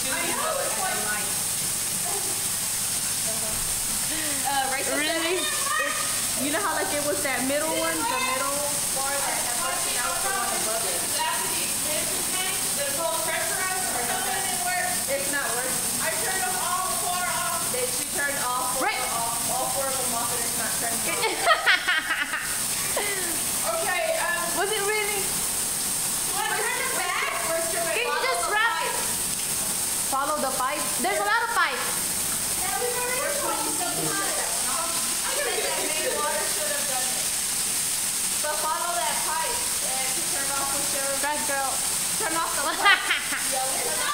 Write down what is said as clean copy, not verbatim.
Really? You know how like it was that middle one, the middle bar that had busted out the one above it. It's not working. I turned them all four off. She turned all four off. All four of them off, and it's not turning off. Okay. Was it really? Want to turn it back? Can you just wrap? Follow the pipe. There's a lot of pipes. But follow that pipe and turn off the show. Right, girl. Turn off the light. Yeah,